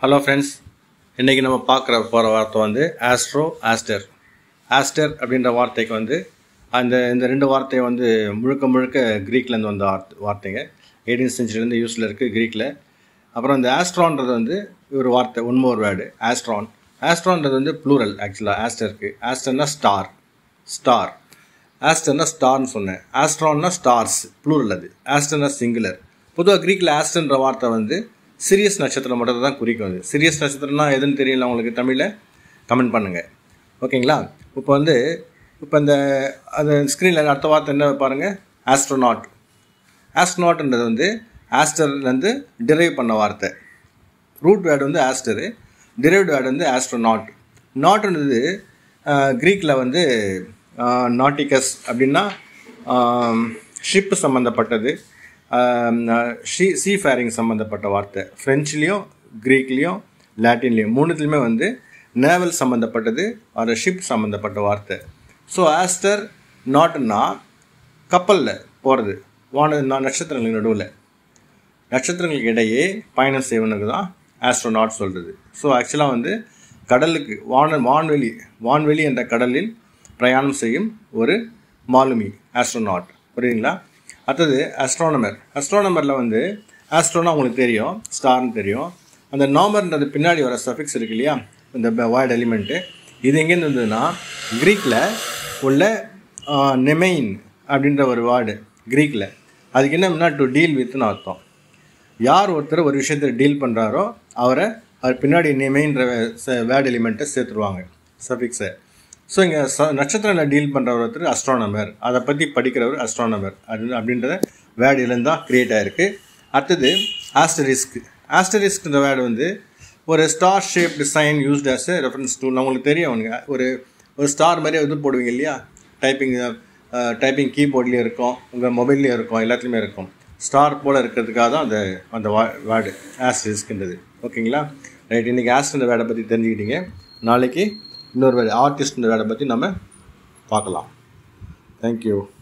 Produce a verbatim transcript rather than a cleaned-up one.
Hello friends, இன்னைக்கு நம்ம பார்க்குற போகிற வார்த்தை வந்து ஆஸ்ட்ரோ ஆஸ்டர் ஆஸ்டர் அப்படின்ற வார்த்தைக்கு வந்து அந்த இந்த ரெண்டு வார்த்தையை வந்து முழுக்க முழுக்க க்ரீக்லேருந்து வந்த வார்த்தை வார்த்தைங்க எயிட்டீன்த் சென்ச்சுரிலேருந்து யூஸில் இருக்குது க்ரீக்கில். அப்புறம் இந்த ஆஸ்ட்ரான்றது வந்து ஒரு வார்த்தை ஒன் மோர் வேர்டு ஆஸ்ட்ரான். ஆஸ்ட்ரான்றது வந்து ப்ளூரல் ஆக்சுவலாக ஆஸ்டருக்கு. ஆஸ்டர்னா ஸ்டார் ஸ்டார் ஆஸ்டர்னா ஸ்டார்னு சொன்னேன். ஆஸ்ட்ரான்னா ஸ்டார்ஸ் ப்ளூரல், அது ஆஸ்டர்னா சிங்குலர். பொதுவாக க்ரீக்கில் ஆஸ்டர்ன்ற வார்த்தை வந்து சிரியஸ் நட்சத்திரம் மட்டும் தான் குறிக்கும். அது சிரியஸ் நட்சத்திரம்னா எதுன்னு தெரியல உங்களுக்கு, தமிழில் கமெண்ட் பண்ணுங்கள், ஓகேங்களா? இப்போ வந்து இப்போ இந்த அந்த ஸ்க்ரீனில் அடுத்த வார்த்தை என்ன பாருங்கள், ஆஸ்ட்ரோநாட். ஆஸ்ட்ரோநாட்ன்றது வந்து ஆஸ்டர்லேருந்து டிரைவ் பண்ண வார்த்தை. ரூட் வேர்டு வந்து ஆஸ்டரு, டிரைவ்டு வேர்டு வந்து ஆஸ்ட்ரோநாட். நாட்ன்றது க்ரீக்கில் வந்து நாட்டிகஸ் அப்படின்னா ஷிப்பு சம்மந்தப்பட்டது, ஷீ சீ ஃபேரிங் சம்மந்தப்பட்ட வார்த்தை. ஃப்ரெஞ்சுலேயும் க்ரீக்லேயும் லாட்டின்லேயும் மூணுத்துலேயுமே வந்து நேவல் சம்மந்தப்பட்டது, ஒரு ஷிப் சம்மந்தப்பட்ட வார்த்தை. ஸோ ஆஸ்டர் நாட்னா கப்பலில் போகிறது, வான நட்சத்திரங்களுக்கு நடுவில் நட்சத்திரங்களுக்கு இடையே பயணம் செய்வனுக்கு தான் ஆஸ்ட்ரோநாட் சொல்கிறது. ஸோ ஆக்சுவலாக வந்து கடலுக்கு வான வான்வெளி வான்வெளி என்ற கடலில் பிரயாணம் செய்யும் ஒரு மாலுமி ஆஸ்ட்ரோநாட், புரியுதுங்களா? அடுத்தது ஆஸ்ட்ரானமர். ஆஸ்ட்ரானமரில் வந்து ஆஸ்ட்ரோனா உங்களுக்கு தெரியும், ஸ்டார்னு தெரியும். அந்த நாமர்ன்றது பின்னாடி வர சஃபிக்ஸ் இருக்கு இல்லையா, இந்த வேர்ட் எலிமெண்ட்டு, இது எங்கேருந்து வந்ததுன்னா க்ரீக்கில் உள்ள நெமெயின் அப்படின்ற ஒரு வேர்டு க்ரீக்கில். அதுக்கு என்னன்னா டு டீல் வித்னு அர்த்தம். யார் ஒருத்தர் ஒரு விஷயத்தை டீல் பண்ணுறாரோ அவரை அவர் பின்னாடி நெமெயின்ற வேர்ட் எலிமெண்ட்டை சேர்த்துருவாங்க, சஃபிக்ஸை. ஸோ இங்கே ச நட்சத்திரம் டீல் பண்ணுற ஒருத்தர் அஸ்ட்ரானமர், அதை பற்றி படிக்கிறவர் அஸ்ட்ரானமர் அது அப்படின்றத வேர்டு இதுலேருந்து தான் க்ரியேட் ஆகிருக்கு. அடுத்தது ஆஸ்டரிஸ்க். ஆஸ்டரிஸ்க்ன்ற வேர்டு வந்து ஒரு star shaped sign used as a reference tool. உங்களுக்கு தெரியும், அவனுங்க ஒரு ஒரு ஸ்டார் மாதிரி இது போடுவீங்க இல்லையா, டைப்பிங் டைப்பிங் கீபோர்ட்லேயும் இருக்கும், உங்கள் மொபைல்லையும் இருக்கும், எல்லாத்துலேயுமே இருக்கும். ஸ்டார் போல் இருக்கிறதுக்காக தான் அந்த அந்த வா வேர்டு ஆஸ்டரிஸ்க்ன்றது, ஓகேங்களா? ரைட், இன்றைக்கி ஆஸ்ட்ன்ற வேர்டை பற்றி தெரிஞ்சுக்கிட்டீங்க. நாளைக்கு இன்னொரு வேர்டு ஆர்டிஸ்ட்ன்ற வேர்டை பற்றி நம்ம பார்க்கலாம். தேங்க்யூ.